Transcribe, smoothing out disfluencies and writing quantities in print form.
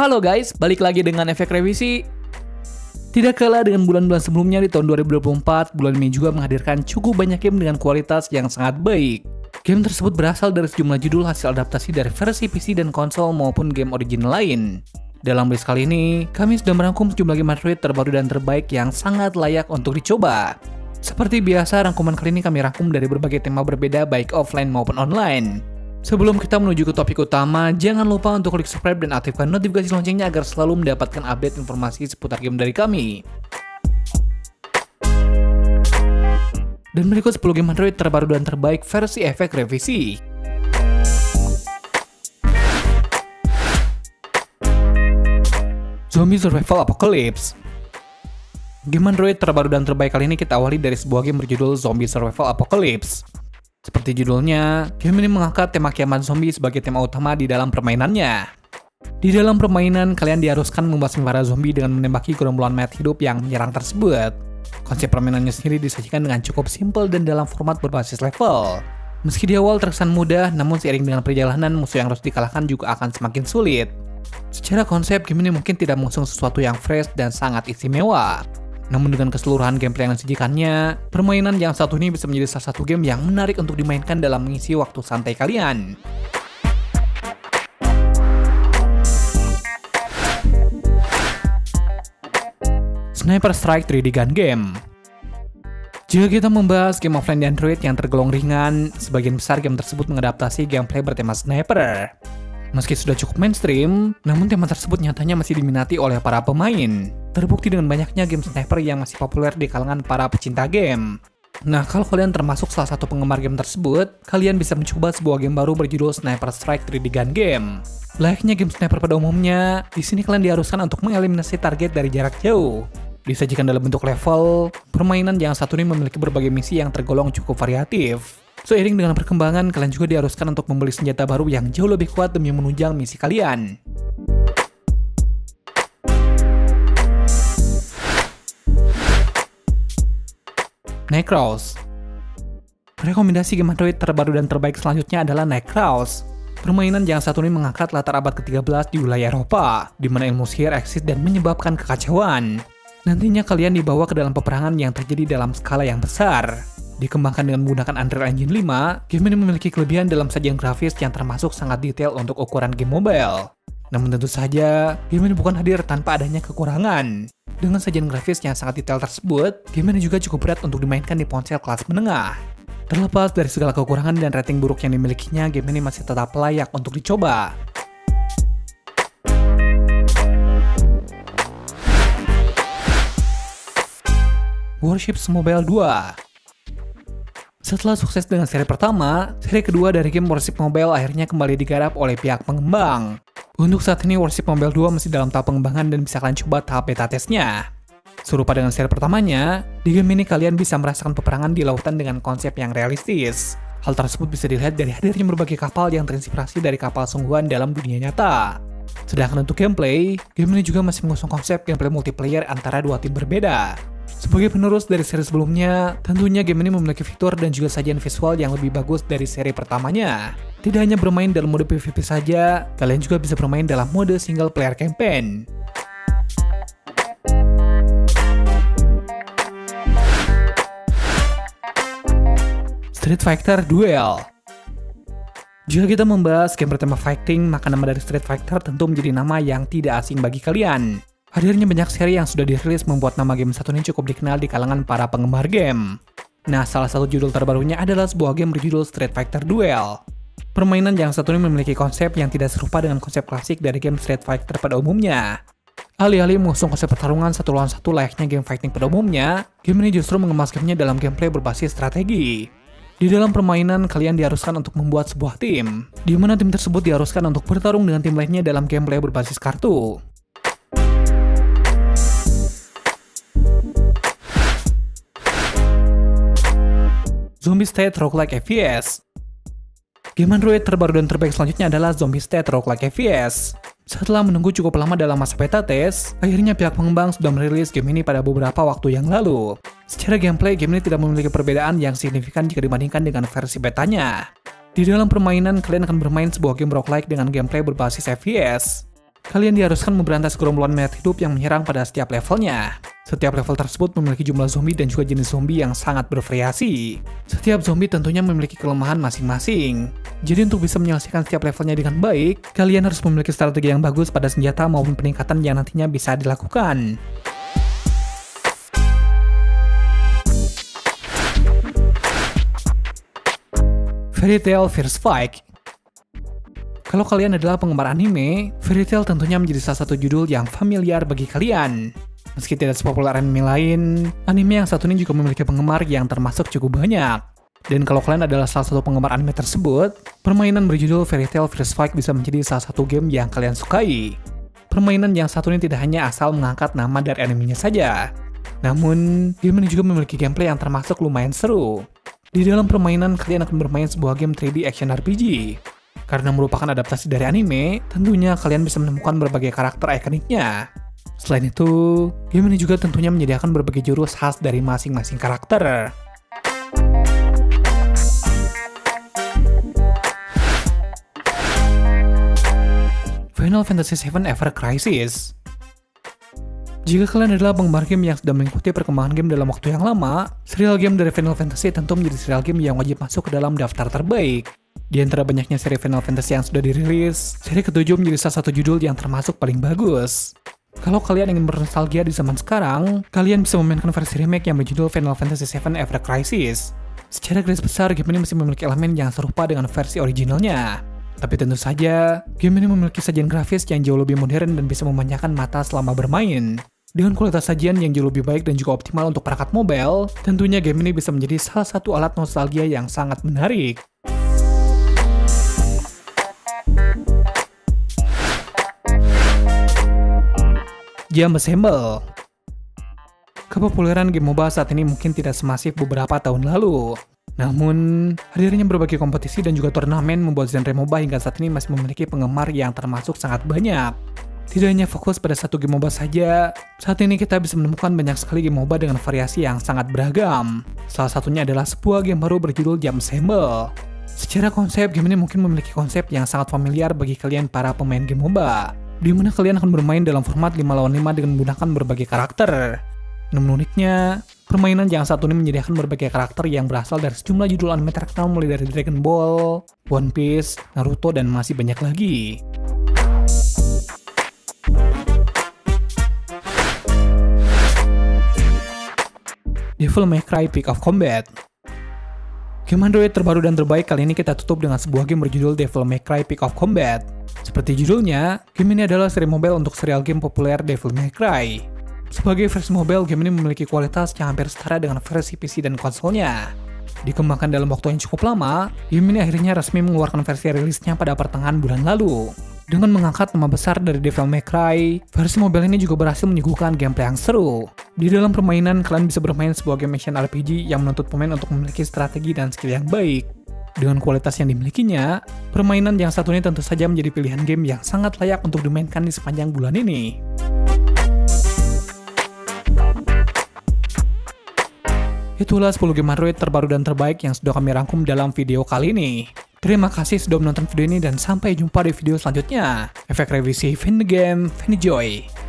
Halo guys, balik lagi dengan efek revisi. Tidak kalah dengan bulan-bulan sebelumnya di tahun 2024, bulan ini juga menghadirkan cukup banyak game dengan kualitas yang sangat baik. Game tersebut berasal dari sejumlah judul hasil adaptasi dari versi PC dan konsol maupun game original lain. Dalam list kali ini, kami sudah merangkum sejumlah game Android terbaru dan terbaik yang sangat layak untuk dicoba. Seperti biasa, rangkuman kali ini kami rangkum dari berbagai tema berbeda baik offline maupun online. Sebelum kita menuju ke topik utama, jangan lupa untuk klik subscribe dan aktifkan notifikasi loncengnya agar selalu mendapatkan update informasi seputar game dari kami. Dan berikut 10 game Android terbaru dan terbaik versi efek revisi. Zombie Survival Apocalypse. Game Android terbaru dan terbaik kali ini kita awali dari sebuah game berjudul Zombie Survival Apocalypse. Seperti judulnya, game ini mengangkat tema kiamat zombie sebagai tema utama di dalam permainannya. Di dalam permainan, kalian diharuskan membasmi para zombie dengan menembaki gerombolan mayat hidup yang menyerang tersebut. Konsep permainannya sendiri disajikan dengan cukup simpel dan dalam format berbasis level. Meski di awal terkesan mudah, namun seiring dengan perjalanan, musuh yang harus dikalahkan juga akan semakin sulit. Secara konsep, game ini mungkin tidak mengusung sesuatu yang fresh dan sangat istimewa. Namun dengan keseluruhan gameplay yang disajikannya, permainan yang satu ini bisa menjadi salah satu game yang menarik untuk dimainkan dalam mengisi waktu santai kalian. Sniper Strike 3D Gun Game. Jika kita membahas game offline di Android yang tergolong ringan, sebagian besar game tersebut mengadaptasi gameplay bertema sniper. Meski sudah cukup mainstream, namun tema tersebut nyatanya masih diminati oleh para pemain. Terbukti dengan banyaknya game sniper yang masih populer di kalangan para pecinta game. Nah, kalau kalian termasuk salah satu penggemar game tersebut, kalian bisa mencoba sebuah game baru berjudul Sniper Strike 3D Gun Game. Layaknya game sniper pada umumnya, di sini kalian diharuskan untuk mengeliminasi target dari jarak jauh. Disajikan dalam bentuk level, permainan yang satu ini memiliki berbagai misi yang tergolong cukup variatif. Seiring dengan perkembangan, kalian juga diharuskan untuk membeli senjata baru yang jauh lebih kuat demi menunjang misi kalian. Necros. Rekomendasi game Android terbaru dan terbaik selanjutnya adalah Necros. Permainan yang satu ini mengangkat latar abad ke-13 di wilayah Eropa, di mana ilmu sihir eksis dan menyebabkan kekacauan. Nantinya kalian dibawa ke dalam peperangan yang terjadi dalam skala yang besar. Dikembangkan dengan menggunakan Unreal Engine 5, game ini memiliki kelebihan dalam sajian grafis yang termasuk sangat detail untuk ukuran game mobile. Namun tentu saja, game ini bukan hadir tanpa adanya kekurangan. Dengan sajian grafis yang sangat detail tersebut, game ini juga cukup berat untuk dimainkan di ponsel kelas menengah. Terlepas dari segala kekurangan dan rating buruk yang dimilikinya, game ini masih tetap layak untuk dicoba. Warships Mobile 2. Setelah sukses dengan seri pertama, seri kedua dari game Warship Mobile akhirnya kembali digarap oleh pihak pengembang. Untuk saat ini, Warship Mobile 2 masih dalam tahap pengembangan dan bisa kalian coba tahap beta testnya. Serupa dengan seri pertamanya, di game ini kalian bisa merasakan peperangan di lautan dengan konsep yang realistis. Hal tersebut bisa dilihat dari hadirnya berbagai kapal yang terinspirasi dari kapal sungguhan dalam dunia nyata. Sedangkan untuk gameplay, game ini juga masih mengusung konsep gameplay multiplayer antara dua tim berbeda. Sebagai penerus dari seri sebelumnya, tentunya game ini memiliki fitur dan juga sajian visual yang lebih bagus dari seri pertamanya. Tidak hanya bermain dalam mode PvP saja, kalian juga bisa bermain dalam mode single player campaign. Street Fighter Duel. Jika kita membahas game bertema fighting, maka nama dari Street Fighter tentu menjadi nama yang tidak asing bagi kalian. Hadirnya banyak seri yang sudah dirilis membuat nama game satu ini cukup dikenal di kalangan para penggemar game. Nah, salah satu judul terbarunya adalah sebuah game berjudul Street Fighter Duel. Permainan yang satu ini memiliki konsep yang tidak serupa dengan konsep klasik dari game Street Fighter pada umumnya. Alih-alih mengusung konsep pertarungan satu lawan satu layaknya game fighting pada umumnya, game ini justru mengemas gamenya dalam gameplay berbasis strategi. Di dalam permainan, kalian diharuskan untuk membuat sebuah tim, di mana tim tersebut diharuskan untuk bertarung dengan tim lainnya dalam gameplay berbasis kartu. Zombie State Roguelike FPS. Game Android terbaru dan terbaik selanjutnya adalah Zombie State Roguelike FPS. Setelah menunggu cukup lama dalam masa beta test, akhirnya pihak pengembang sudah merilis game ini pada beberapa waktu yang lalu. Secara gameplay, game ini tidak memiliki perbedaan yang signifikan jika dibandingkan dengan versi betanya. Di dalam permainan, kalian akan bermain sebuah game roguelike dengan gameplay berbasis FPS. kalian diharuskan memberantas gerombolan mayat hidup yang menyerang pada setiap levelnya. Setiap level tersebut memiliki jumlah zombie dan juga jenis zombie yang sangat bervariasi. Setiap zombie tentunya memiliki kelemahan masing-masing. Jadi untuk bisa menyelesaikan setiap levelnya dengan baik, kalian harus memiliki strategi yang bagus pada senjata maupun peningkatan yang nantinya bisa dilakukan. Fairy Tail First Fight. Kalau kalian adalah penggemar anime, Fairy Tail tentunya menjadi salah satu judul yang familiar bagi kalian. Meski tidak sepopuler anime lain, anime yang satu ini juga memiliki penggemar yang termasuk cukup banyak. Dan kalau kalian adalah salah satu penggemar anime tersebut, permainan berjudul Fairy Tail First Fight bisa menjadi salah satu game yang kalian sukai. Permainan yang satu ini tidak hanya asal mengangkat nama dari animenya saja, namun game ini juga memiliki gameplay yang termasuk lumayan seru. Di dalam permainan, kalian akan bermain sebuah game 3D action RPG. Karena merupakan adaptasi dari anime, tentunya kalian bisa menemukan berbagai karakter ikoniknya. Selain itu, game ini juga tentunya menyediakan berbagai jurus khas dari masing-masing karakter. Final Fantasy VII Ever Crisis. Jika kalian adalah penggemar game yang sudah mengikuti perkembangan game dalam waktu yang lama, serial game dari Final Fantasy tentu menjadi serial game yang wajib masuk ke dalam daftar terbaik. Di antara banyaknya seri Final Fantasy yang sudah dirilis, seri ke-7 menjadi salah satu judul yang termasuk paling bagus. Kalau kalian ingin bernostalgia di zaman sekarang, kalian bisa memainkan versi remake yang berjudul Final Fantasy VII Ever Crisis. Secara garis besar, game ini masih memiliki elemen yang serupa dengan versi originalnya. Tapi tentu saja, game ini memiliki sajian grafis yang jauh lebih modern dan bisa memanjakan mata selama bermain. Dengan kualitas sajian yang jauh lebih baik dan juga optimal untuk perangkat mobile, tentunya game ini bisa menjadi salah satu alat nostalgia yang sangat menarik. Jam Assemble. Kepopuleran game MOBA saat ini mungkin tidak semasif beberapa tahun lalu. Namun, hadirnya berbagai kompetisi dan juga turnamen membuat genre MOBA hingga saat ini masih memiliki penggemar yang termasuk sangat banyak. Tidak hanya fokus pada satu game MOBA saja, saat ini kita bisa menemukan banyak sekali game MOBA dengan variasi yang sangat beragam. Salah satunya adalah sebuah game baru berjudul Jam Assemble. Secara konsep, game ini mungkin memiliki konsep yang sangat familiar bagi kalian para pemain game MOBA, di mana kalian akan bermain dalam format 5 lawan 5 dengan menggunakan berbagai karakter. Namun uniknya, permainan yang satu ini menyediakan berbagai karakter yang berasal dari sejumlah judul anime terkenal mulai dari Dragon Ball, One Piece, Naruto, dan masih banyak lagi. Devil May Cry Peak of Combat. Game Android terbaru dan terbaik kali ini kita tutup dengan sebuah game berjudul Devil May Cry Peak of Combat. Seperti judulnya, game ini adalah seri mobile untuk serial game populer Devil May Cry. Sebagai versi mobile, game ini memiliki kualitas yang hampir setara dengan versi PC dan konsolnya. Dikembangkan dalam waktu yang cukup lama, game ini akhirnya resmi mengeluarkan versi rilisnya pada pertengahan bulan lalu. Dengan mengangkat nama besar dari Devil May Cry, versi mobile ini juga berhasil menyuguhkan gameplay yang seru. Di dalam permainan, kalian bisa bermain sebuah game action RPG yang menuntut pemain untuk memiliki strategi dan skill yang baik. Dengan kualitas yang dimilikinya, permainan yang satu ini tentu saja menjadi pilihan game yang sangat layak untuk dimainkan di sepanjang bulan ini. Itulah 10 game Android terbaru dan terbaik yang sudah kami rangkum dalam video kali ini. Terima kasih sudah menonton video ini dan sampai jumpa di video selanjutnya. Efek revisi Fin the Game, Fin Joy.